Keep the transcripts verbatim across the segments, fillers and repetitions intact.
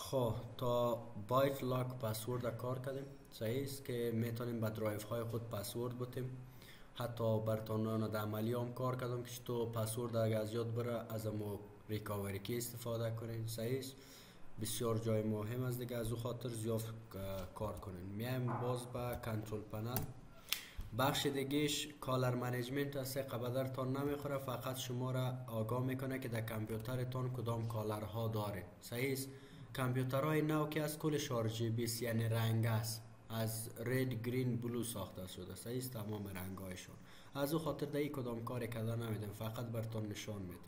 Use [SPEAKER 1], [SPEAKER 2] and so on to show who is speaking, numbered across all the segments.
[SPEAKER 1] خب تا بایت لاک پسورد کار کردیم. صحیح است که میتونیم به درایو های خود پسورد بتیم. حتی برتانیان در عملی هم کار کردم که تو پسورد اگر از یاد بره از امو ریکاوری کی استفاده کنین. صحیح است. بسیار جای مهم است دیگه، از او خاطر زیاد کار کنین. میایم باز به کنترل پنل. بخش دیگهش کالر منیجمنت است. قبدرتان نمیخوره، فقط شما را آگاه میکنه که در کامپیوترتان کدام کالر ها دارین. صحیح است. کامپیوترهای نو که از کلش آر جی بی است، یعنی رنگ است، از رد گرین بلو ساخته شده. صحیح است. تمام رنگ هایشون از او خاطر در کدام کار کده نمیدن، فقط برتون نشان میده.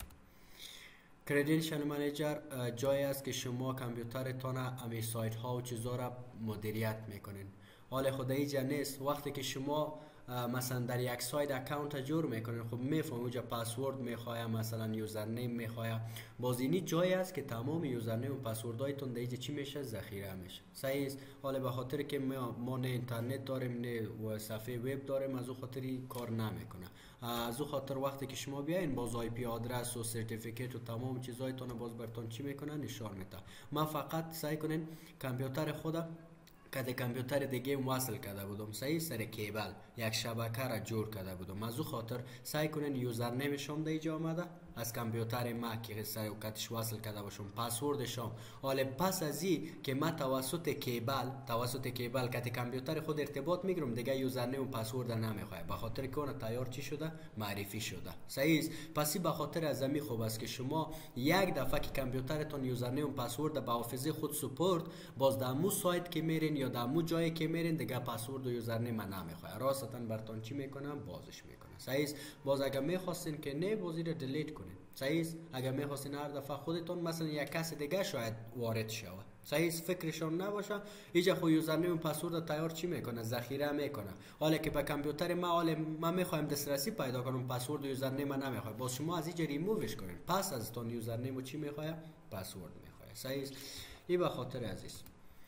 [SPEAKER 1] کردنشال منیجر جایی است که شما کامپیوترتان امی سایت ها و چیزا را مدیریت میکنین. حال خود اینجا نیست. وقتی که شما مثلا در یک سایت اکانت جور میکنین، خب میفهمید اونجا پسورد میخواه، مثلا یوزرنیم میخواه. باز اینی جایی است که تمام یوزرنیم و پسوردهایتون در اینجا چی میشه؟ ذخیره میشه. صحیح است. حالا به خاطر که ما, ما نه اینترنت داریم نه و صفحه وب داریم، از او خاطری کار نمیکنه. از او خاطر وقتی که شما بیاین باز آی پی آدرس و سرتیفیکیت و تمام چیزایتون باز براتون چی میکنه؟ نشان میده. ما فقط سعی کنین کامپیوتر خودم که کامپیوتر دیگه وصل کرده بودم، صحیح، سر کیبل یک شبکه را جور کرده بودم. از او خاطر سعی کنین یوزرنیم شما دیگه آمده از کامپیوتر ما که سر وقتش وصل کرده باشم، پسورد شما. حالا پس از این که ما توسط کیبل توسط کیبل که کامپیوتر خود ارتباط میگیرم، دیگه یوزرنیم و پسورد نمیخواد، به خاطر که اون تیار چی شده؟ معرفی شده. صحیح است. پس به خاطر از می خوب است که شما یک دفعه که کامپیوترتون یوزرنیم و پسورد به حافظه خود سپورت، باز در مو سایت که میرین یا در مو جایی که میرین دیگه پسورد و یوزرنیم نمیخواد، راستاً براتون چی میکنم؟ بازش میکنم. صحیح است. باز اگه میخواستین که نه بازی رو دیلیت کنین. صحیح است. اگه میخواستین هر دفعه خودتون مثلا یک کس دیگه شاید وارد شود، صحیح است، فکرشون نباشه اینجا خو یوزرنیم و پسورد تیار چی میکنه؟ ذخیره میکنه. حالا که به کامپیوتر ما حالا ما میخوایم دسترسی پیدا کنم، پسورد و یوزرنیم نمیخواد، باز شما از اینجا ریمووش کنین. پس از تون یوزرنیم و چی میخواد؟ پسورد میخواد. صحیح است. این به خاطر عزیز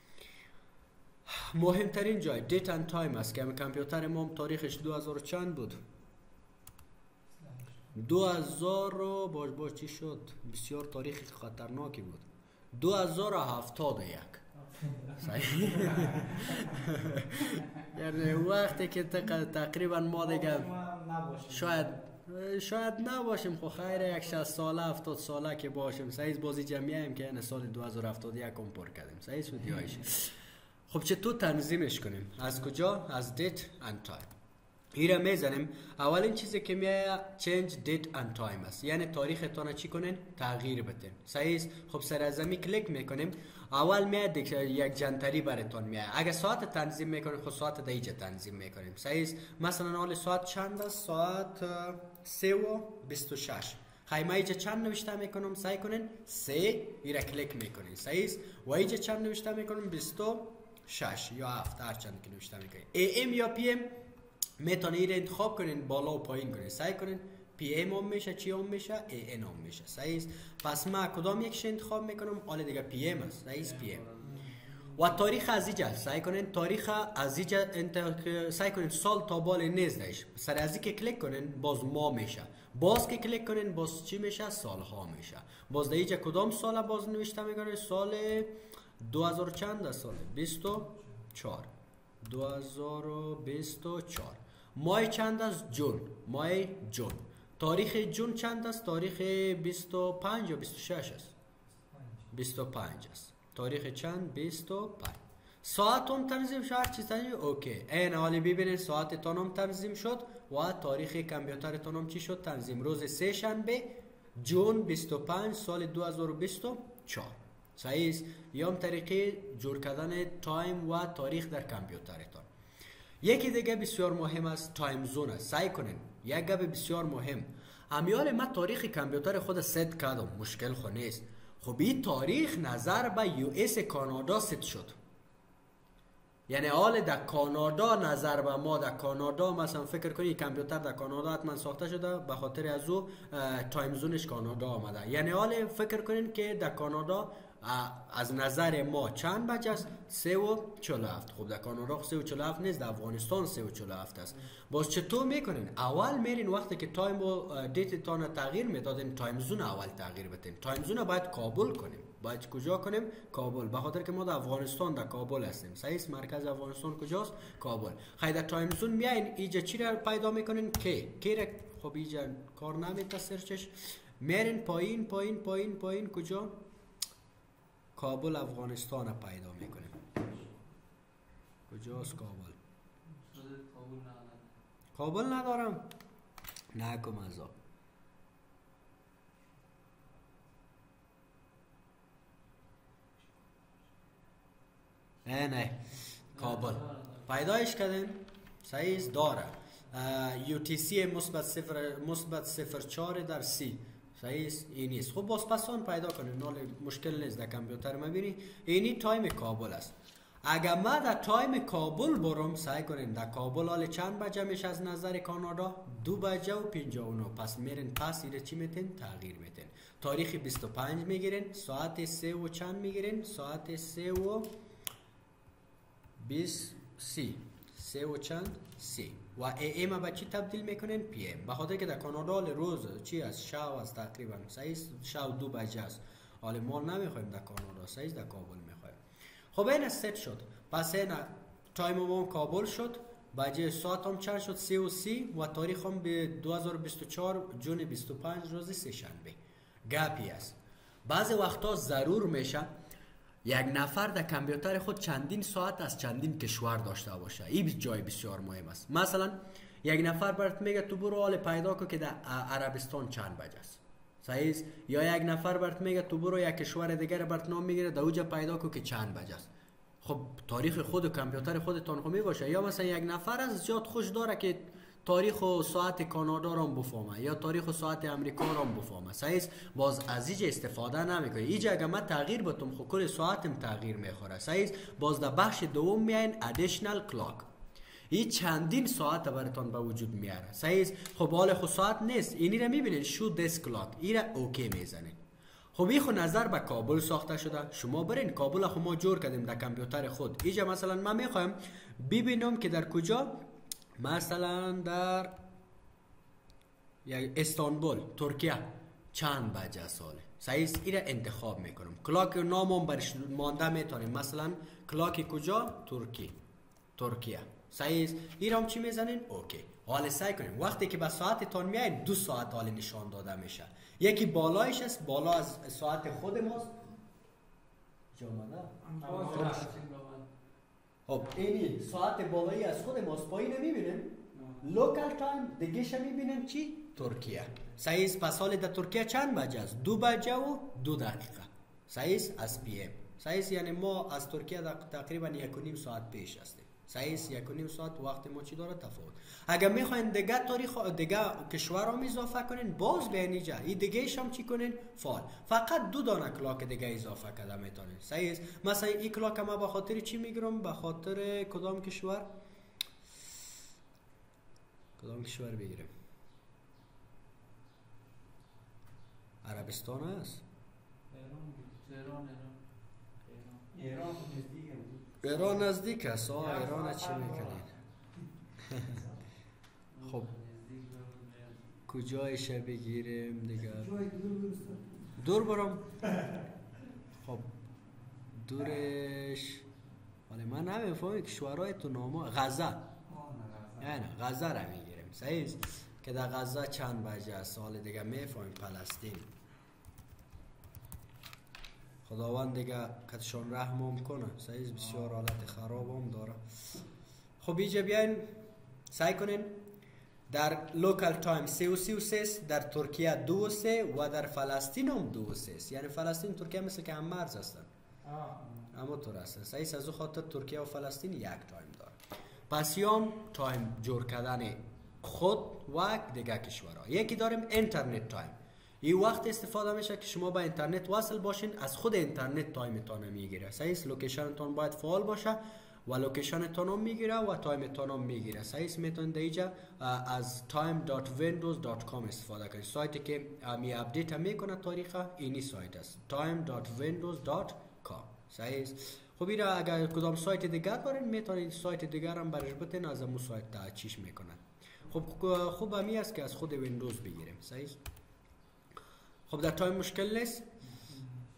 [SPEAKER 1] مهمترین جای دیت اند تایم است که کامپیوتر ما تاریخش دو هزار چند بود؟ دو هزار رو باش باش چی شد؟ بسیار تاریخ خطرناکی بود. دو هزار و هفتاد و یک. یعنی وقتی که تقریبا ما دیگه شاید شاید نباشیم، خب خیر یک شصت ساله هفتاد ساله که باشیم. صحیح بازی جمعیم که این سال دو هزار و هفتاد و یک هم پر کردیم. صحیح شد یایش. خب چطور تنظیمش کنیم؟ از کجا؟ از دیت اند تایم. ایره میزنیم. اولین چیزی که میایه چنج دیت اند تایم است، یعنی تاریخ تانه چی کنین؟ تغییر بدین. صحیح است. خب سر از می کلیک میکنیم. اول میاد یک جنتری براتون میاد. اگه ساعت تنظیم میکنیم، خب ساعت دیگه تنظیم میکنیم. صحیح است. مثلا حال ساعت چند است؟ ساعت سه و بیست و شش. خیمه ایجا چند نوشته میکنم؟ سعی کنین سه، ایره کلیک میکنین. صحیح است. و ایجا چند نوشته میکنم؟ بیست و شش یا هفت، هر چند که نوشته میکنین. ای ام یا پی ام میتونید این انتخاب کنین، بالا و پایین کنین. سعی کنین پی ام هم میشه، چی هم میشه؟ ای ان هم میشه. صحیح است. پس ما کدام یکش انتخاب میکنم؟ حالا دیگه پی ام است. صحیح است. پی ام. و تاریخ از اینجا سعی کنین، تاریخ از اینجا انت... سعی کنین سال تا بال نیزدش. سر از که کلیک کنین باز ماه میشه. باز که کلیک کنین باز چی میشه؟ سالها میشه. باز در اینجا کدام سال باز نوشته میکنین؟ سال دو هزار چند است؟ سال بیست و چهار. دو هزار و بیست و چهار. ماه چند است؟ جون. ماه جون. تاریخ جون چند است؟ تاریخ بیست و پنج یا بیست و شش است؟ بیست و پنج است. تاریخ چند؟ بیست و پنج. ساعت هم تنظیم شد، هر چیز تنظیم. اوکی. این حالی ببینید ساعت تان هم تنظیم شد و تاریخ کامپیوتر تان هم چی شد؟ تنظیم. روز سه شنبه جون بیست و پنج سال دو هزار و بیست و چهار. صحیح است. یا هم طریقه جور کردن تایم و تاریخ در کامپیوترتان. یکی دیگه بسیار مهم است، تایم زون است. سعی کنین یک گپ بسیار مهم. امیال ما تاریخ کامپیوتر خود ست کردم، مشکل خو نیست. خب این تاریخ نظر به یو اس کانادا ست شد. یعنی حال در کانادا نظر به ما در کانادا مثلا فکر کنید کامپیوتر در کانادا حتما ساخته شده، به خاطر از او تایم زونش کانادا آمده. یعنی حال فکر کنین که در کانادا از نظر ما چند بجه است؟ سه و چهل و هفت. خب در کانادا سه و چهل و هفت نیست، در افغانستان سه و چهل و هفت است. باز چطور میکنین؟ اول میرین وقتی که تایم و دیت تان تغییر میدادین، تایم زون اول تغییر بدین. تایم زون باید قابل کنیم. باید کجا کنیم؟ کابل. به خاطر که ما در افغانستان در کابل هستیم. صحیح است. مرکز افغانستان کجاست؟ کابل. خیلی در تایم زون میاین اینجا چی را پیدا میکنین؟ کی کی را خب اینجا کار نمیده سرچش. میرین پایین پایین پایین پایین کجا؟ کابل افغانستان را پیدا میکنیم. کجاست کابل؟ کابل ندارم. نکم ازا. نه نه کابل پیدایش کردیم. صحیح داره. یو تی سی مثبت صفر مثبت صفر چهار در سی. صحیح این نیست. خب باز پسان پیدا کنیم. نال مشکل نیست. در کامپیوتر میبینی اینی تایم کابل است. اگر ما در تایم کابل برم سعی کنین در کابل حال چند بجه میشه از نظر کانادا؟ دو بجه و پنجاه و نه. پس میرین پس ایره چی میتین؟ تغییر میتین. تاریخ بیست و پنج میگیرین. ساعت سه و چند میگیرین؟ ساعت سه و بیست سی. سه و چند؟ سی. و ای ایم با چی تبدیل میکنین؟ پی ام. بخاطر که در کانادا روز چی است؟ شب است تقریبا. صحیح شب دو بجه است. حالا ما نمیخوایم در کانادا. صحیح در کابل میخوایم. خب این ست شد. پس این تایم ما کابل شد. بجه ساعت هم چند شد؟ سی و سی. و تاریخ هم به دو هزار و بیست و چهار جون بیست و پنج روز سه شنبه. گپی است. بعضی وقتا ضرور میشه یک نفر در کامپیوتر خود چندین ساعت از چندین کشور داشته باشه. این جای بسیار مهم است. مثلا یک نفر برات میگه تو برو حال پیدا کن که در عربستان چند بجه است. صحیح؟ یا یک نفر برات میگه تو برو یک کشور دیگر برات نام میگیره در اونجا پیدا کن که چند بجه است. خب تاریخ خود و کامپیوتر خودتون خو میباشه. یا مثلا یک نفر از زیاد خوش داره که تاریخ و ساعت کانادا را بفهمه یا تاریخ و ساعت امریکا را بفهمه. صحیح؟ باز از اینجا استفاده نمیکنه. اینجا اگه من تغییر بتم خب کل ساعتم تغییر میخوره. صحیح؟ باز در بخش دوم میاین ادیشنال کلاک. این چندین ساعت براتون به وجود میاره. صحیح؟ خب حال خود ساعت نیست. اینی را میبینید شو دس کلاک. این را اوکی میزنید. خب این خود نظر به کابل ساخته شده. شما برین کابل خود ما جور کردیم در کامپیوتر خود. اینجا مثلا من میخوایم ببینم که در کجا، مثلا در استانبول ترکیه چند بجه ساله. صحیح؟ این را انتخاب میکنم. کلاک نامم برش مانده میتونیم. مثلا کلاک کجا؟ ترکی ترکیه. صحیح؟ این را هم چی میزنین؟ اوکی. حالا سعی کنیم وقتی که به ساعت تان میایین دو ساعت حال نشان داده میشه. یکی بالایش است، بالا از ساعت خود ماست. جامعه خب اینی ساعت بالایی از خود ماست. پایین میبینیم لوکال تایم دیگه میبینیم چی؟ ترکیه. صحیح؟ پس حال در ترکیه چند بجه است؟ دو بجه و دو دقیقه. صحیح؟ از پی ام. صحیح؟ یعنی ما از ترکیه تقریبا یک و نیم ساعت پیش هستیم. صحیح؟ یک و نیم ساعت وقت ما چی داره؟ تفاوت. اگر میخواین دیگه تاریخ دیگه کشور هم اضافه کنین باز به اینجا این دیگه هم چی کنین؟ فال. فقط دو دانه کلاک دیگه اضافه کرده میتونین. صحیح؟ مثلا این کلاک ما به خاطر چی میگیرم؟ به خاطر کدام کشور؟ کدام کشور بگیریم؟ عربستان است.
[SPEAKER 2] ایران ایران
[SPEAKER 1] ایران نزدیک است. آه ایران چی میکنید؟ خب کجایش بگیریم دیگه؟ دور برم. خب دورش ولی من نمیفهمم کشورهای تو نامه. غزه. نه غزه را میگیریم. صحیح؟ که در غزه چند بجه است. سال دیگه میفهمیم. فلسطین. خداوند دیگه کتشان رحم کنه. صحیح؟ بسیار حالت خراب هم داره. خب اینجا بیاین سعی کنین در لوکال تایم سه و سی و سه، در ترکیه دو و سه و در فلسطین هم دو و سه. یعنی فلسطین ترکیه مثل که هم مرز هستن. اما طور هستن. صحیح؟ از او خاطر ترکیه و فلسطین یک تایم داره. پس یام تایم جور کردن خود و دیگه کشورها. یکی داریم اینترنت تایم. این وقت استفاده میشه که شما با اینترنت وصل باشین. از خود اینترنت تایمتون میگیره. صحیح؟ لوکیشنتون باید فعال باشه و لوکیشنتون هم میگیره و تایمتون هم میگیره. صحیح؟ میتونید اینجا از تایم دات ویندوز دات کام استفاده کنید. سایتی که می اپدیت میکنه تاریخ اینی سایت است. تایم دات ویندوز دات کام. صحیح؟ خب این اگر کدام سایت دیگر دارین میتونید سایت دیگر هم برش بتین از اون سایت تا چیش میکنن. خب خوب همی است که از خود ویندوز بگیریم. صحیح؟ خب در تایم مشکل نیست.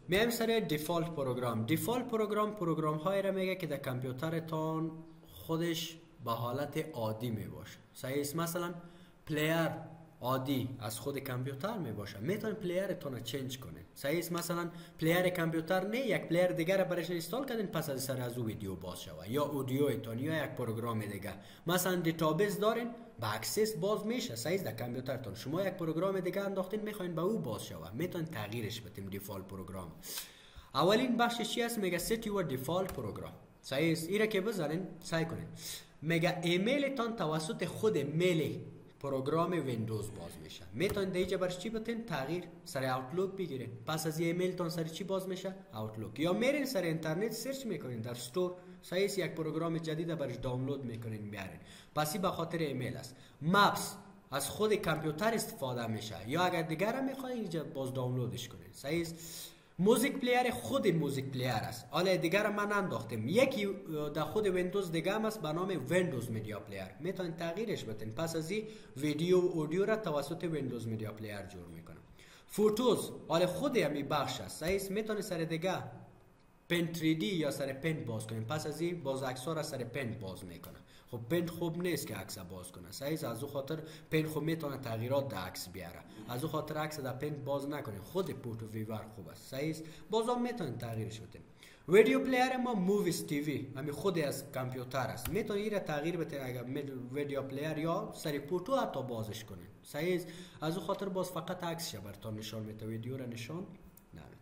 [SPEAKER 1] میایم سر دیفالت پروگرام. دیفالت پروگرام پروگرام هایی را میگه که در کامپیوترتان خودش به حالت عادی می باشه. صحیح است؟ مثلا پلیر عادی از خود کامپیوتر می باشه، میتونید پلیرتون رو چنج کنید. صحیح است؟ مثلا پلیر کامپیوتر نه یک پلیر دیگر رو برش اینستال کردین، پس از سر از او ویدیو باز شوه، یا اودیویتون یا یک پروگرام دیگه. مثلا دیتابیس دارین با اکسس باز میشه. صحیح است؟ در کامپیوترتون شما یک پروگرام دیگه انداختین میخواین به او باز شوه، میتونید تغییرش بدین دیفالت پروگرام. اولین بخش چی است؟ میگه set your default program. صحیح است؟ ایره که بزنین سعی کنین میگه ایمیلتان توسط خود میل پروگرام ویندوز باز میشه. میتونید دیگه برش چی بتین؟ تغییر سر اوتلوک بگیرین. پس از ایمیل تان سر چی باز میشه؟ اوتلوک. یا میرین سر اینترنت سرچ میکنین در استور، صحیح است، یک پروگرام جدید برش دانلود میکنین میارین. پس به خاطر ایمیل است. مپس از خود کامپیوتر استفاده میشه، یا اگر دیگر میخواین اینجا باز دانلودش کنین. صحیح است؟ موزیک پلیر خود موزیک پلیر است. حالا دیگر من انداختم، یکی در خود ویندوز دیگه هم است به نام ویندوز میدیا پلیر، میتونید تغییرش بدین. پس از این ویدیو و اودیو را توسط ویندوز میدیا پلیر جور میکنم. فوتوز حالا خود همی بخش است. صحیح است؟ میتونید سر دیگه پن تری دی یا سر پن باز کنین. پس از این باز عکس ها را سر پن باز میکنه. خب پن خوب نیست که عکس باز کنه. صحیح است؟ از او خاطر پن خوب میتونه تغییرات در عکس بیاره. از او خاطر عکس در پن باز نکنین. خود پورت ویور خوب است. صحیح است؟ بازم میتونین تغییرش بدین. ویدیو پلیر ما موویز تیوی همین خود از کامپیوتر است. میتونین این را تغییر بدین اگر ویدیو پلیر یا سر پورتو حتی بازش کنین. صحیح است؟ از او خاطر باز فقط عکسش براتون نشان میده، ویدیو را نشان نمیده.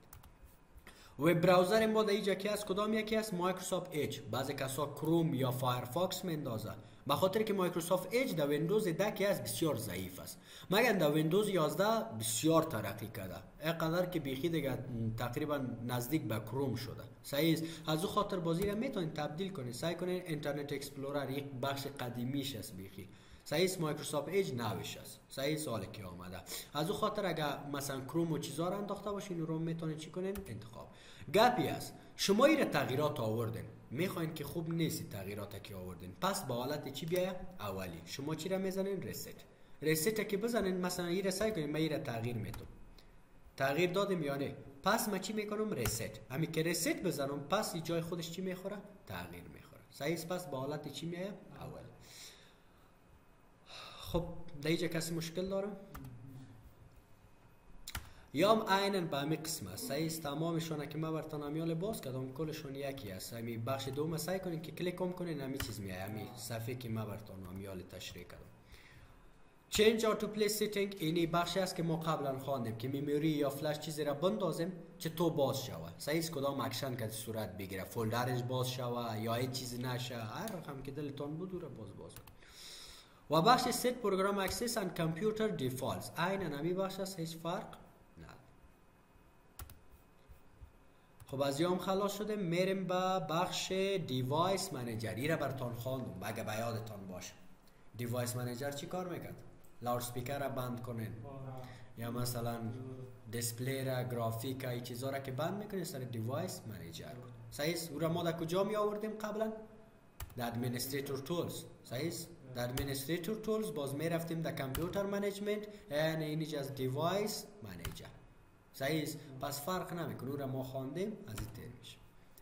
[SPEAKER 1] وب براوزر ما در اینجا کی است؟ کدام یکی است؟ مایکروسافت اج. بعضی کسا کروم یا فایرفاکس میندازه، به خاطر که مایکروسافت اج در ویندوز ده که است بسیار ضعیف است، مگر در ویندوز یازده بسیار ترقی کرده، اینقدر که بیخی دیگه تقریبا نزدیک به کروم شده. صحیح است؟ از او خاطر بازی را میتونید تبدیل کنید. سعی کنید اینترنت اکسپلورر یک بخش قدیمیش است بیخی. صحیح است؟ مایکروسافت اج نوش است. صحیح سال که آمده. از او خاطر اگر مثلا کروم و چیزا را انداخته باشین رو میتونید چی کنین؟ انتخاب. گپی است شما این تغییرات آوردین، میخواین که خوب نیست تغییرات که آوردین، پس با حالت چی بیاید؟ اولی. شما چی را میزنین؟ ریست. ریست که بزنین، مثلا این را سعی کنین من این را تغییر میتونم، تغییر دادم یا نه، پس من چی میکنم؟ ریست. همین که ریست بزنم پس جای خودش چی میخوره؟ تغییر میخوره. صحیح است؟ پس با حالت چی میاید؟ اول. خب دیگه کسی مشکل داره؟ یا هم عیناً به همین قسم است. صحیح است؟ تمامشون که من براتون امیال باز کردم کلشون یکی است. همین بخش دوم سعی کنین که کلیک هم کنین، همین چیز میاد، همین صفحه که من براتون امیال تشریح کردم. change or to play setting اینی بخشی است که ما قبلا خواندیم که میموری یا فلش چیزی را بندازیم چه تو باز شوه. صحیح است؟ کدام اکشن که صورت بگیره، فولدرش باز شوه یا هیچ چیزی نشه، هر رقم که دلتون بود رو باز باز کن. و بخش set program access and computer defaults عیناً همین بخش است، هیچ فرق نداره. خب از یام خلاص شده، میریم به بخش دیوایس منیجر. این را براتون خواندم اگه به یادتان باشه. دیوایس منیجر چی کار میکرد؟ لاود سپیکر را بند کنین یا مثلا دیسپلی را، گرافیک ای چیزا را که بند میکنین سر دیوایس منیجر. صحیح است؟ او را ما در کجا می آوردیم قبلا؟ در ادمنستریتور تولز. صحیح است؟ در ادمنستریتور تولز باز می رفتیم در کامپیوتر منیجمنت، یعنی اینجا از دیوایس منیجر. صحیح است؟ پس فرق نمیکنه، او را ما خواندیم، از این تیر میشه.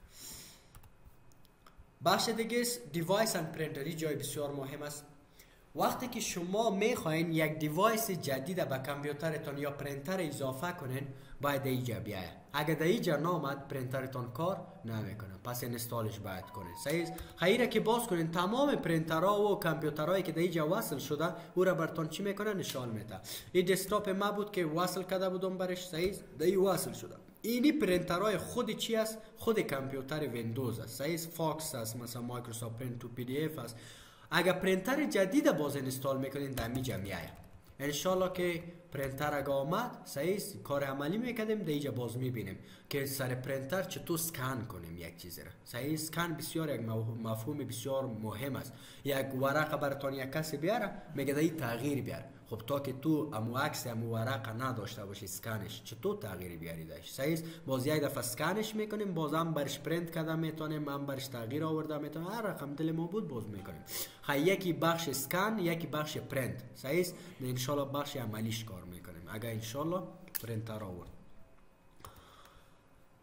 [SPEAKER 1] بخش دیگه دیوایس اند پرینتر. جای بسیار مهم است. وقتی که شما میخواین یک دیوایس جدید به کامپیوترتون یا پرینتر اضافه کنین، باید اینجا بیاید. اگر در اینجا نامد پرینترتون کار نمیکنه، پس اینستالش باید کنین. صحیح است؟ خیره که باز کنین تمام پرینترها و کامپیوترهایی که در اینجا وصل شده او را براتون چی میکنه؟ نشان میده. این دسکتاپ ما بود که وصل کرده بودم برش. صحیح است؟ در این وصل شده. اینی پرینترهای خود چی است؟ خود کامپیوتر ویندوز است. صحیح است؟ فاکس است، مثلا مایکروسافت پرینت تو پی دی اف است. اگر پرینتر جدید باز اینستال میکنین در می جمعیه، انشالله که پرینتر اگه آمد، صحیح است، کار عملی میکردیم در اینجا باز میبینیم که سر پرینتر چطور سکن کنیم یک چیزی را. صحیح است؟ سکن بسیار یک مفهوم بسیار مهم است. یک ورقه براتون یک کسی بیاره میگه این تغییر بیار. خب تا که تو امو عکس امو ورقه نداشته باشی اسکنش چطور تغییر بیاری داشت؟ صحیح است؟ باز یک دفعه اسکنش میکنیم، باز هم برش پرینت کردن میتونیم، هم برش تغییر آورده میتونیم، هر رقم دل ما بود باز میکنیم. خب یکی بخش اسکن، یکی بخش پرینت. صحیح است؟ ان شاء الله بخش عملیش کار میکنیم اگه ان شاء الله پرینتر آورد.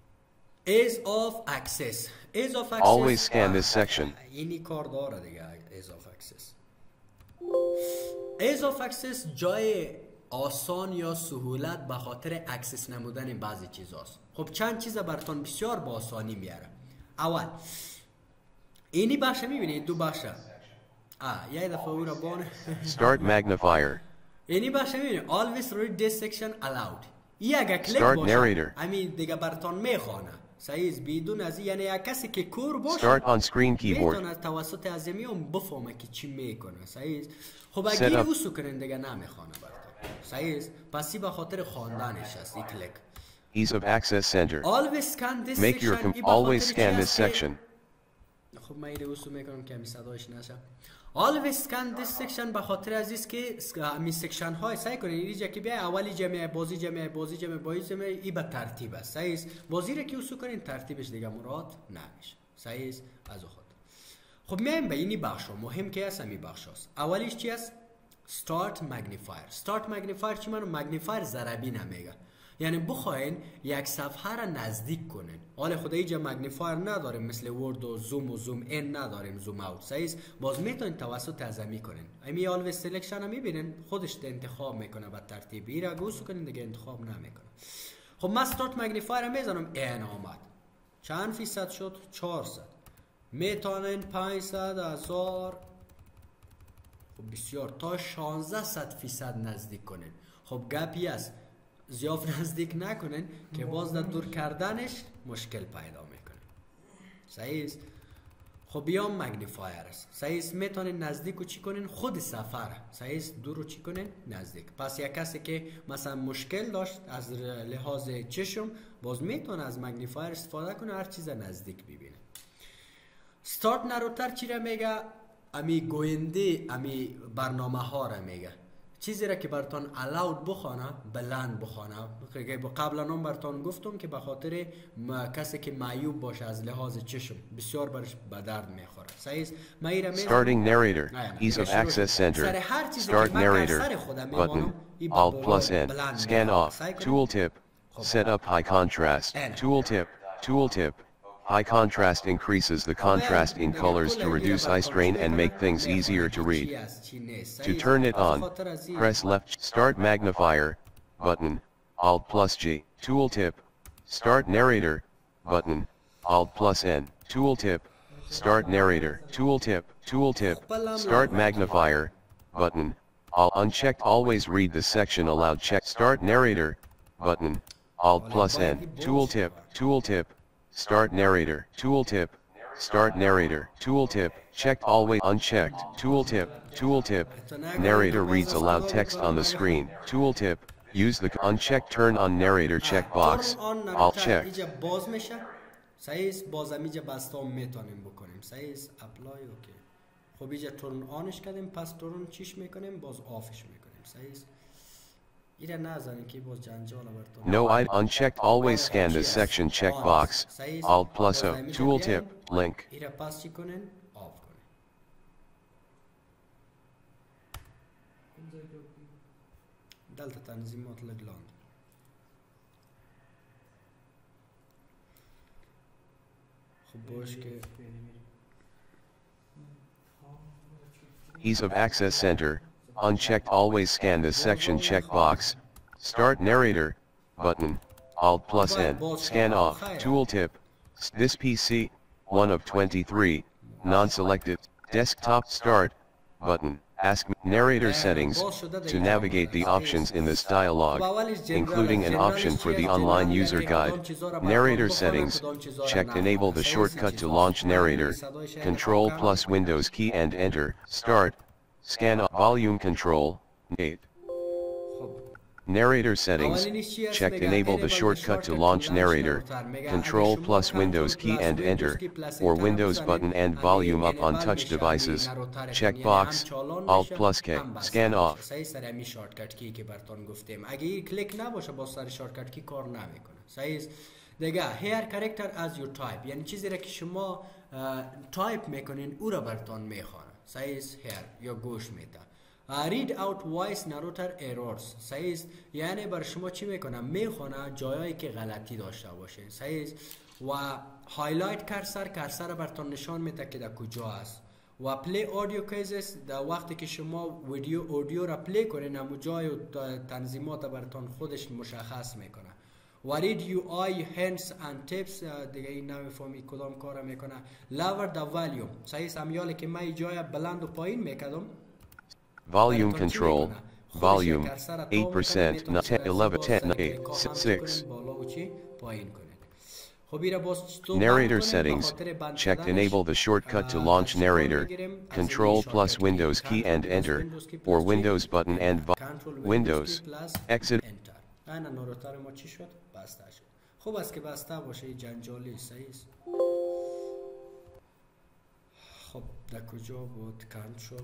[SPEAKER 1] ease of access. ease of access
[SPEAKER 3] Always scan this section.
[SPEAKER 1] اینی کار داره دیگه. ease of access. ease of access جای آسان یا سهولت به خاطر اکسس نمودن بعضی چیزاست. خب چند چیز براتون بسیار با آسانی میاره. اول اینی بخش میبینید، دو بخشه. آه یه دفعه او را بانه
[SPEAKER 3] Start magnifier.
[SPEAKER 1] اینی بخش میبینید always read this section aloud. این اگه کلیک
[SPEAKER 3] Start
[SPEAKER 1] باشه
[SPEAKER 3] narrator.
[SPEAKER 1] همین دیگه براتون میخوانه. صحیح بدون از یعنی یک کسی که کور باشه
[SPEAKER 3] Start on screen
[SPEAKER 1] میتونه
[SPEAKER 3] keyboard.
[SPEAKER 1] از توسط ازمی هم بفهمه که چی میکنه. صحیح. خب
[SPEAKER 3] Set
[SPEAKER 1] اگه
[SPEAKER 3] up.
[SPEAKER 1] اوسو کنن دیگه نمیخوانه براتون. صحیح. پس این به خاطر خواندنش است این کلیک.
[SPEAKER 3] Ease of access center.
[SPEAKER 1] always scan this
[SPEAKER 3] Make your
[SPEAKER 1] section.
[SPEAKER 3] com-
[SPEAKER 1] این به
[SPEAKER 3] always
[SPEAKER 1] خاطر
[SPEAKER 3] scan
[SPEAKER 1] چی
[SPEAKER 3] this
[SPEAKER 1] است که-
[SPEAKER 3] section.
[SPEAKER 1] خب من این اوسو میکنم که همی صدایش نشه. always scan this section به خاطر از است که می سکشن های سعی کنید اینجا که بیا اولی جمعه بازی جمعه بازی جمعه بازی جمعه ای به ترتیب است. صحیح است. بازی را که اوسو کنین ترتیبش دیگه مراد نمیشه. صحیح است. از خود. خب میایم به اینی بخش مهم که است. همین بخش است. اولیش چی است؟ start magnifier. start magnifier چی معنی؟ magnifier ضربی نمیگه. یعنی بخواین یک صفحه را نزدیک کنین. حالا خدا اینجا مگنیفایر نداریم مثل ورد و زوم و زوم این نداریم، زوم اوت. صحیح. باز میتونین توسط ازمی کنین. امی آلویز سلکشن هم میبینین خودش انتخاب میکنه به ترتیبی را گوش کنین دیگه انتخاب نمیکنه. خب من استارت مگنیفایر را میزنم این آمد. چند فیصد شد؟ چهارصد. میتونین پانصد هزار خب بسیار تا شانزده فیصد نزدیک کنین. خب گپی است زیاد نزدیک نکنین که باز در دور کردنش مشکل پیدا میکنه. صحیح است. خب بیام مگنیفایر است. صحیح است. میتونین نزدیک و چی کنین خود سفر. صحیح است. دور رو چی کنین نزدیک. پس یک کسی که مثلا مشکل داشت از لحاظ چشم باز میتونه از مگنیفایر استفاده کنه هر چیز نزدیک ببینه. استارت نروتر چی را میگه؟ امی گوینده امی برنامه ها را میگه. چیزی را که براتون الاود بخوانه بلند بخوانه. قبلا هم براتون گفتم که به خاطر کسی که معیوب باشه از لحاظ چشم بسیار برش به درد میخوره. صحیح است. من ایرا
[SPEAKER 3] Starting narrator. Ease of access center. Start narrator. Button. Alt plus N. Scan off. Tooltip. Set up high contrast. Tooltip. Tooltip. High contrast increases the contrast in colors to reduce eye strain and make things easier to read. To turn it on, press left. Start magnifier. Button. Alt plus G. Tooltip. Start narrator. Button. Alt plus N. Tooltip. Start narrator. Tooltip. Tooltip. Start magnifier. Button. All unchecked. Always read the section aloud. Check. Start narrator. Button. Alt plus N. Tooltip. Tooltip. Start narrator. Tooltip. Start narrator. Tooltip. Checked. Always unchecked. Tooltip. Tooltip. Narrator reads aloud text on the screen. Tooltip. Use the unchecked turn on narrator checkbox. All checked.
[SPEAKER 1] صحیح. باز اینجا بستم میتونیم بکنیم. صحیح. اپلای اوکی. خب اینجا تورن آنش کردیم پس تورن چیش میکنیم باز آفش میکنیم. صحیح. ایره نزنیم که باز جنجال براتون.
[SPEAKER 3] No, I unchecked. Always scan this section checkbox. Alt plus O. Tooltip. Link.
[SPEAKER 1] ایره پس چی کنین؟ آف کنین. دلتا تنظیمات لگلاند. خب باش که
[SPEAKER 3] Ease of access center. Unchecked. Always scan this section checkbox. Start narrator. Button. Alt plus N. Scan off. Tooltip. This P C. one of twenty-three. Non-selected. Desktop start. Button. Ask narrator settings. To navigate the options in this dialog, including an option for the online user guide. Narrator settings. Checked. Enable the shortcut to launch narrator. Control plus Windows key and enter. Start. Scan off. Volume control. eight. Narrator settings. Checked. Enable the shortcut to launch narrator. Control plus Windows key and enter. Or Windows button and volume up on touch devices. Checkbox. Alt plus K. Scan off.
[SPEAKER 1] صحیح. سر امی شارتکت کی که براتون گفتیم اگه این کلیک نباشه با سر شارتکت کی کار نمیکنه. صحیح. دیگه هیر کاراکتر از یور تایپ یعنی چیزی را که شما تایپ میکنین او را براتون میخوانه. صحیح. هیر یا گوش میده. read out voice narrator errors. صحیح. یعنی بر شما چی میکنه؟ میخونه جایایی که غلطی داشته باشه. صحیح. و هایلایت کرسر کرسر براتون نشان میده که در کجا است. و پلی اودیو کیزز در وقتی که شما ویدیو اودیو را پلی کنین همو جای و تنظیمات براتون خودش مشخص میکنه. و رید یو آی هندز اند تیپس دیگه این نمیفهمی کدام کار میکنه. لاور دا والیوم صحیح امیاله که من جای بلند و پایین میکردم.
[SPEAKER 3] Volume control, volume eight percent, eleven, ten, eight, six. Narrator settings, checked enable the shortcut to launch narrator, control plus Windows key and enter, or Windows button and Windows, exit.
[SPEAKER 1] انا نورتر ما چی شد؟ بسته شد. خوب است که بسته باشه جنجالی صحیح است. خب در کجا بود کنترل؟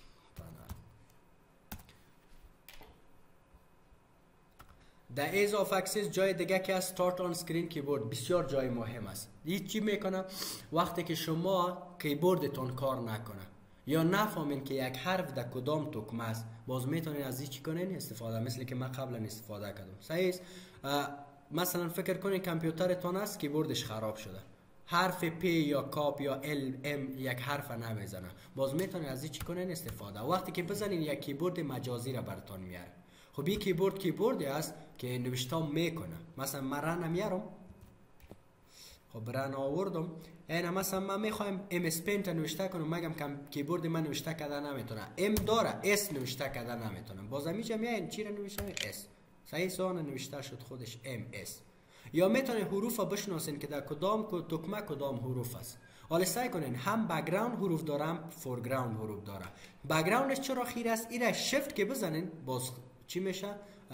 [SPEAKER 1] در ایز آف اکسس جای دیگه که از start on screen کیبورد بسیار جای مهم است. این چی میکنه؟ وقتی که شما کیبوردتون کار نکنه یا نفهمین که یک حرف در کدام تکمه است باز میتونین از این چی کنین استفاده، مثل که من قبلا استفاده کردم صحیح. مثلا فکر کنین کامپیوترتون است کیبوردش خراب شده، حرف پی یا کاپ یا ال ام یک حرف نمیزنه، باز میتونین از این چی کنین استفاده. وقتی که بزنین یک کیبورد مجازی را براتون میاره. خب این کیبورد کیبوردی است که نوشته میکنه. مثلا من رن میارم، خب رن آوردم اینا مثلا من میخوایم ام اسپین تا نوشته کنم، مگم کم کیبورد من نوشته کرده نمیتونه. ام داره اس نوشته کرده نمیتونه، بازم میگم میاین چی رو نوشته اس صحیح سوانه نوشته شد خودش ام اس. یا میتونه حروف بشناسین که در کدام تکمه کدام حروف است. حالا سعی کنین هم بک‌گراند حروف دارم فورگراند حروف داره. بک‌گراندش چرا خیر است؟ اینا شیفت که بزنین باز چی میشه؟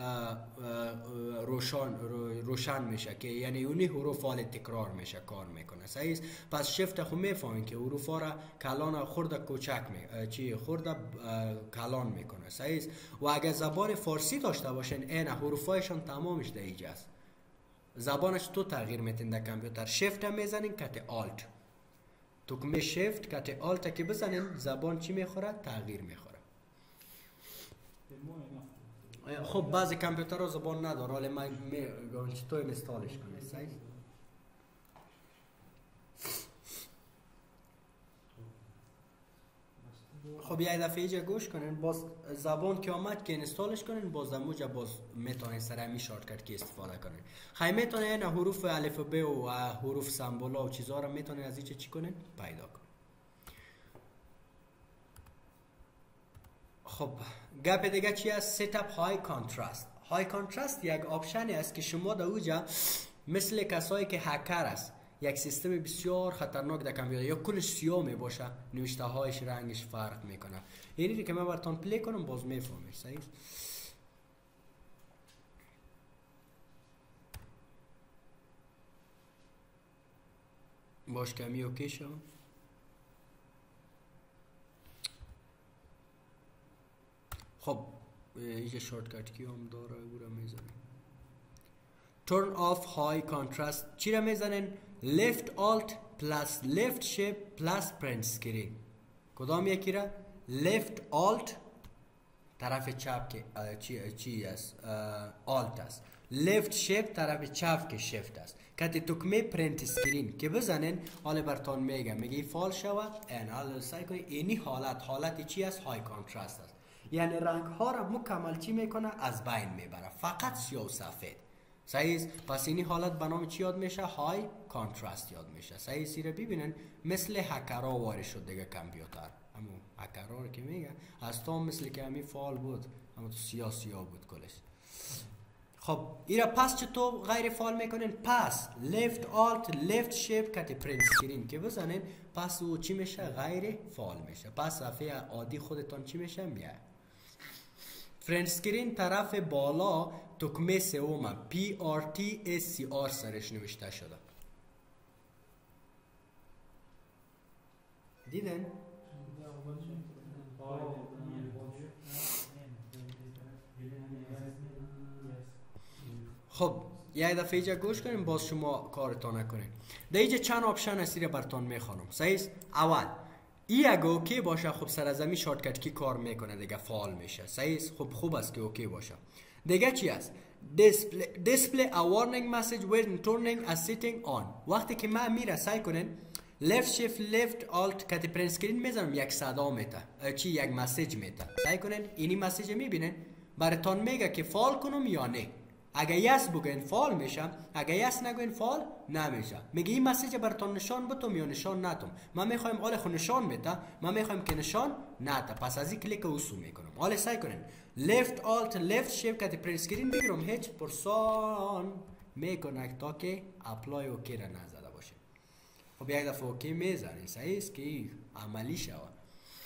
[SPEAKER 1] روشن روشن میشه که یعنی اونی حروف حال تکرار میشه کار میکنه صحیح. پس شیفت خو میفهمین که حروف ها را کلان خورده کوچک می چی خورده کلان میکنه صحیح. و اگر زبان فارسی داشته باشین این حروف هایشان تمامش در اینجاست. زبانش تو تغییر میتین در کامپیوتر شیفت هم میزنین کت آلت، تکمه شیفت کت آلت که بزنین زبان چی میخوره؟ تغییر میخوره. خب بعضی کامپیوترها زبان نداره، ولی من میگم چطور اینستالش کنید صحیح. خب یه دفعه اینجا گوش کنین، باز زبان که آمد که اینستالش کنین باز موجه باز میتونین سر همی شارتکت که استفاده کنین. خیلی میتونین حروف الفبه و حروف سمبولا و چیزها رو میتونین از اینجا چی کنین؟ پیدا کنین. خب گپ دیگه چی است؟ ست اپ های کانتراست. های کانتراست یک آپشنی است که شما در اوجا مثل کسایی که هکر است یک سیستم بسیار خطرناک در کامپیوتر یا کلش سیاه می باشه نوشته هایش رنگش فرق میکنه. اینی که من براتون پلی کنم باز میفهمید صحیح. باش کمی اوکی شو. خب اینجا شورتکت کی هم داره او را میزنیم. turn off high contrast چی را میزنین؟ left alt plus left shape plus print screen. کدام یکی را؟ left alt طرف چپ که چی چی است؟ alt است. left shape طرف چپ که shift است. کتی تکمه پرینت اسکرین که بزنین حالا براتون میگم میگه فال شوه این حالا سعی کنید اینی حالت حالتی چی است؟ های کانتراست است. یعنی رنگ ها را مکمل چی میکنه؟ از بین میبره، فقط سیاه و سفید صحیح. پس اینی حالت به نام چی یاد میشه؟ های کانتراست یاد میشه صحیح. سیره ببینن مثل هکرها وارد شد دیگه کامپیوتر، همون هکرها که میگه از تو مثل که همین فال بود اما تو سیاه سیاه بود کلش. خب ایرا پس چطور غیر فعال میکنین؟ پس left alt left shape کت پرینت اسکرین که بزنین پس او چی میشه؟ غیر فعال میشه. پس صفحه عادی خودتون چی میشه؟ میاد. پرینت اسکرین طرف بالا تکمه سوم پی آر تی اس سی آر سرش نوشته شده. دیدن؟ خب یه دفعه اینجا گوش کنیم باز شما کارتان نکنین. در اینجا چند آپشن هستی رو براتون میخوانم صحیح. اول ای اگه اوکی باشه خب سر از زمین شارتکت کی کار میکنه دیگه فعال میشه صحیح. خب خوب است که اوکی باشه. دیگه چی است؟ display display a warning message when turning a setting on. وقتی که من میره سعی کنین left shift left alt کتی پرینت اسکرین میزنم یک صدا میته چی یک مسیج میته. سعی کنین اینی مسیج میبینین براتون میگه که فال کنم یا نه. اگه یس بگین فال میشه، اگه یس نگوین فال نمیشه. میگه این مسیج براتون نشان بتم یا نشان نتم. من میخوایم حال خو نشان میته، من میخوایم که نشان نته. پس از این کلیک اوسو میکنم. حالا سعی کنین left alt left shift کتی پرینت اسکرین بگیرم هیچ پرسان میکنه تا که اپلای اوکی را نزده باشه. خب یک دفعه اوکی میزنین صحیح است که عملی شود.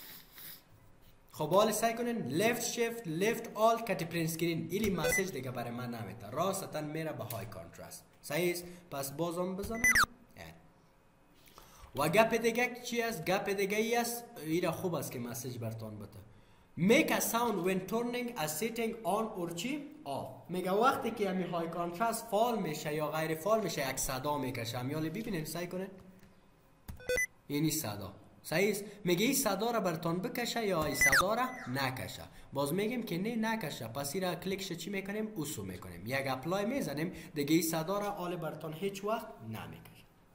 [SPEAKER 1] خب حالا سعی کنین left shift left alt کتی پرینت اسکرین ایلی مسیج دیگه برای من نمیده، راستن میره به های کانترست. صحیح است؟ پس بازم بزنم و گپ دیگه چی است؟ گپ دیگه ای است ایره خوب است که مسیج براتون بده. make a sound when turning a setting on or چی off. میگه وقتی که همین های کانترست فال میشه یا غیر فال میشه یک صدا میکشه. همیالی ببینین سعی کنین اینی صدا صحیح است. میگه این صدا را براتون بکشه یا این صدا را نکشه. باز میگیم که نه نکشه. پس این را کلیکش چی میکنیم؟ اوسو میکنیم. یک اپلای میزنیم دیگه این صدا را آل براتون هیچ وقت نمیکشه.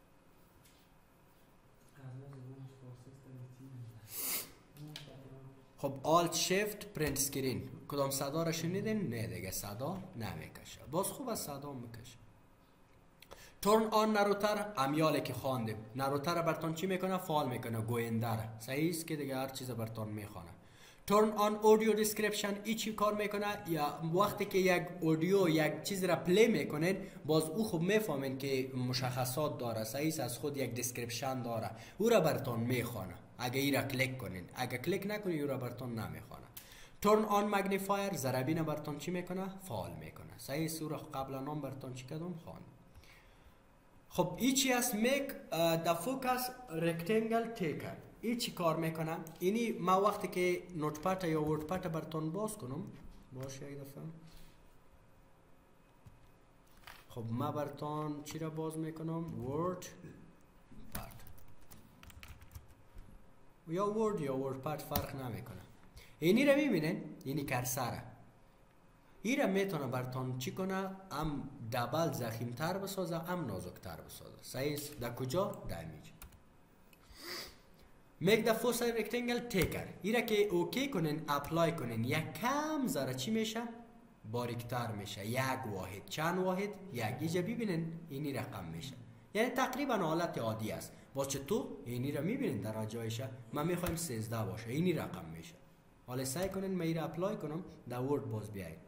[SPEAKER 1] خب alt shift print screen کدام صدا را شنیدین؟ نه دیگه صدا نمیکشه. باز خوب از صدا میکشه. turn on نروتر امیاله که خواندیم. نروتر را براتون چی میکنه؟ فال میکنه گوینده را. صحیح است که دیگه هر چیز براتون میخونه. turn on audio description ای چی کار میکنه؟ یا وقتی که یک اودیو یک چیز را پلی میکنین باز او خوب میفهمین که مشخصات داره. صحیح است از خود یک دیسکریپشن داره. او را براتون میخونه. اگه ای را کلیک کنین، اگه کلیک نکنین او را براتون نمیخونه. turn on magnifier ضربین براتون چی میکنه؟ فال میکنه. صحیح است او را قبلا نام براتون چی کردم؟ خوان. خب ای چی است؟ make uh, the focus rectangle taker. ای چی کار میکنه؟ اینی ما وقتی که نوتپد یا وردپد براتون باز کنم باشه یک دفعه. خب ما براتون چی را باز میکنم؟ ورد یا ورد یا وردپد فرق نمیکنه. اینی را میبینین؟ اینی کرسره. این را میتونه براتون چی کنه؟ ام دبل زخیمتر بسازه ام نازکتر بسازه. صحیح است؟ در کجا؟ در اینجا. make the foci rectangle taker. این را که اوکی کنین اپلای کنین یک کم ذره چی میشه؟ باریکتر میشه. یک واحد چند واحد؟ یک. اینجا ببینین اینی رقم میشه. یعنی تقریبا حالت عادی است. باز چطور؟ اینی را میبینین در جایشه. من میخوایم سیزده باشه. اینی رقم میشه. حالا سعی کنین من این را اپلای کنم در ورد باز بیاید.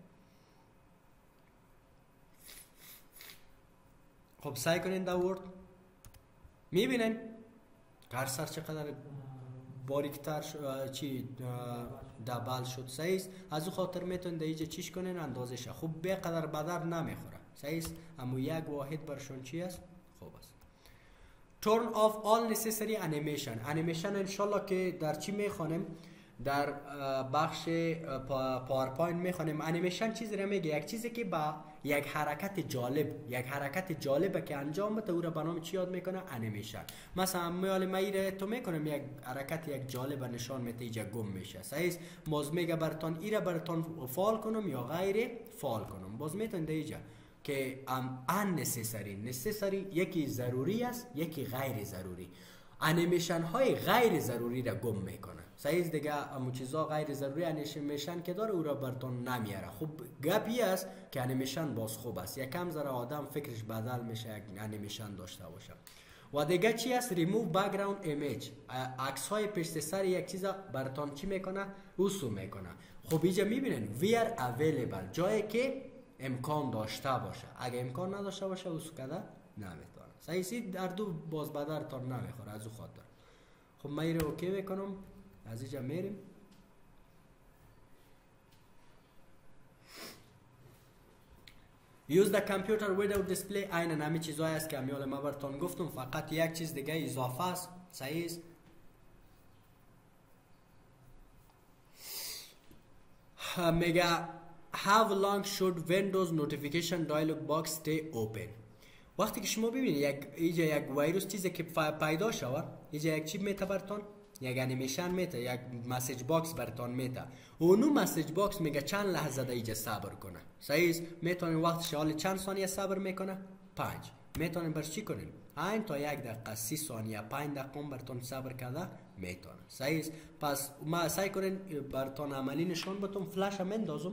[SPEAKER 1] خب سعی کنین در ورد میبینین کرسر چقدر باریکتر چی دبل شد. صحیح است؟ از او خاطر میتونید اینجا چیش کنین اندازش. خوب به قدر بدر نمیخوره. صحیح است؟ اما یک واحد برشون چی است؟ خوب است. turn off all necessary animation. animation انشالله که در چی میخوانیم؟ در بخش پاورپوینت میخوانیم. انیمیشن چیزی را میگه یک چیزی که با یک حرکت جالب یک حرکت جالب که انجام بده او را به نام چی یاد میکنه؟ انیمیشن. مثلا میال ما تو میکنم یک حرکت یک جالب نشان میده اینجا گم میشه. صحیح است؟ باز میگه براتون این را براتون فال کنم یا غیر فال کنم. باز میتونید اینجا که ام ان نسیسری نسیسری یکی ضروری است یکی غیر ضروری. انیمیشن های غیر ضروری را گم میکنه. صحیح است دیگه. امو چیزا غیر ضروری انیمیشن که داره او را براتون نمیاره. خب گپی است که انیمیشن باز خوب است. یکم ذره آدم فکرش بدل میشه یک انیمیشن داشته باشه. و دیگه چی است؟ ریموو بک‌گراند ایمیج. عکس های پشت سر یک چیز براتون چی میکنه؟ اوسو میکنه. خب اینجا میبینین ویر اویلیبل جایی که امکان داشته باشه. اگه امکان نداشته باشه اوسو کده نمیتونه. صحیح است؟ در دو باز بدرتون نمیخوره از او خاطر. خب من این رو اوکی میکنم. از اینجا میریم. use the computer without display. این همه چیزایی است که امیال ما براتون گفتم. فقط یک چیز دیگه اضافه است. صحیح است؟ میگه how long should Windows notification dialog box stay open. وقتی که شما ببینید یک اینجا یک ویروس چیزی که پیدا شود اینجا یک چی میته براتون یک انیمیشن میته، یک مسیج باکس براتون میته. اونو مسیج باکس میگه چند لحظه دیگه صبر کنه. صحیح؟ میتونین وقتش حال چند ثانیه صبر میکنه؟ پنج. میتونین برش چی کنین؟ این تا یک دقیقه، سی ثانیه، پنج دقیقه براتون صبر کرده میتونه. صحیح؟ پس ما سعی کنین براتون عملی نشون بدم. فلش هم اندازم.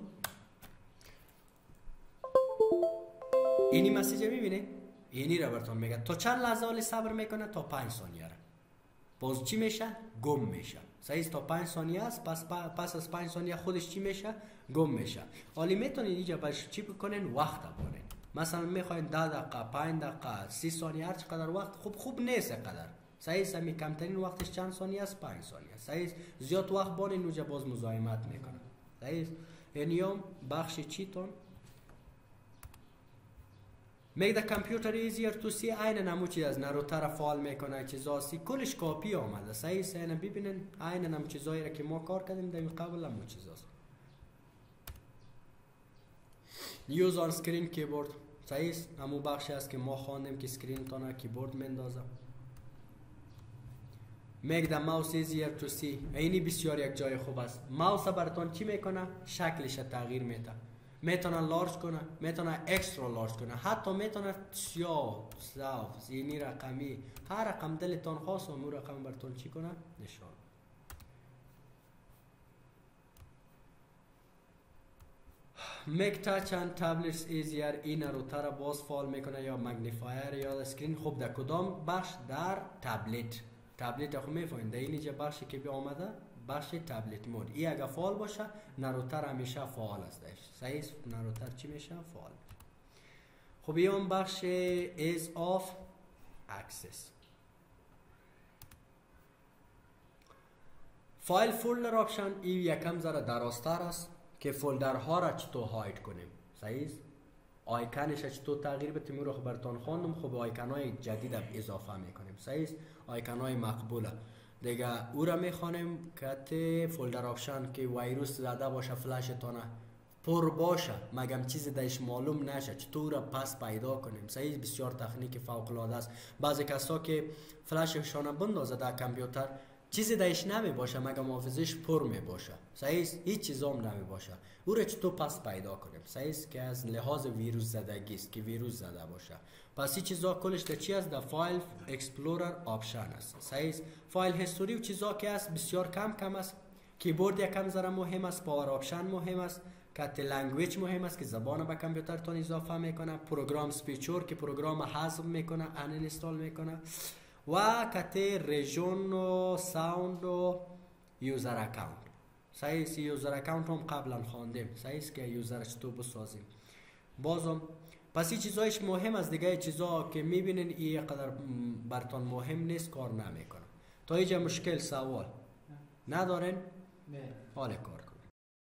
[SPEAKER 1] اینی مسیج میبینید؟ اینی را براتون میگه تا چند لحظه حالی صبر میکنه؟ تا پنج ثانیه را. باز چی میشه؟ گم میشه. صحیح؟ تا پنج ثانیه است. پس پس از پنج ثانیه خودش چی میشه؟ گم میشه. حالی میتونید اینجا باش چی بکنین؟ وقت بکنین. مثلا میخواین ده دقیقه، پنج دقیقه، سی ثانیه، هر چقدر وقت خوب خوب نیست قدر. صحیح؟ می کمترین وقتش چند ثانیه است؟ پنج ثانیه. صحیح؟ زیاد وقت بارین اونجا باز مزاحمت میکنه. صحیح؟ اینیام بخش چیتون میگه کامپیوتر ایزیر تو سی عین نمو چیز از نروتر فعال میکنه چیزاسی کلش کاپی آمده. صحیح؟ سینه ببینین عین نمو چیزایی را که ما کار کردیم در قبل نمو چیزاست. یوز آن اسکرین کیبورد. صحیح؟ همون بخشی است که ما خواندیم که اسکرین تانه کیبورد میندازه. میگه ماوس ایزیر تو سی. اینی بسیار یک جای خوب است. ماوس براتون چی میکنه؟ شکلش تغییر میده. میتونه لارج کنه، میتونه اکسترا لارج کنه، حتی میتونه سیاه، ساف، زینی رقمی، هر رقم دلتون خواست و مو رقم براتون چی کنه؟ نشان. میک تاچ اند تابلتس ایزیر. این روتر باز فعال میکنه یا مگنیفایر یا اسکرین. خوب در کدام بخش؟ در تابلت. تابلت خو میفهمید در اینجا بخشی که به آمده بخش تابلت مود. این اگه فعال باشه نروتر همیشه فعال است. صحیح؟ نروتر چی میشه؟ فعال. خب این بخش ایز آف اکسس. فایل فولدر آپشن این یکم ذره درازتر است که فولدر ها را چطور هاید کنیم. صحیح؟ آیکانش چطور تغییر بدیم رو براتون خواندم. خب آیکان های جدید اضافه میکنیم. صحیح؟ آیکان های مقبوله دیگه او را میخوانیم که فولدر آپشن که ویروس زده باشه، فلش تانه پر باشه، مگم چیزی درش معلوم نشه چطور را پس پیدا کنیم. صحیح؟ بسیار تکنیک فوق العاده است. بعضی کسا که فلششان بندازه در کامپیوتر چیزی درش نمی باشه مگم حافظش پر می باشه. صحیح؟ هیچ چیزام نمی باشه. او را چطور پس پیدا کنیم؟ صحیح؟ که از لحاظ ویروس زدگی است که ویروس زده باشه. پس این چیزا کلش در چی است؟ در فایل اکسپلورر آپشن است. صحیح؟ فایل هیستوری و چیزا که است بسیار کم کم است. کیبورد یکم ذره مهم است. پاور آپشن مهم است. کت لنگویج مهم است که زبان به کامپیوتر تون اضافه میکنه. پروگرام سپیچور که پروگرام حذف میکنه، ان اینستال میکنه. و کت ریژن و ساوند و یوزر اکاونت. صحیح؟ یوزر اکاونت هم قبلا خواندیم. صحیح؟ که یوزرش تو بسازیم. بازم پس این چیزایش مهم است. دیگه چیزا که میبینین این قدر براتون مهم نیست، کار نمیکنه. تا اینجا مشکل سوال ندارین؟
[SPEAKER 2] نه.
[SPEAKER 1] حال کار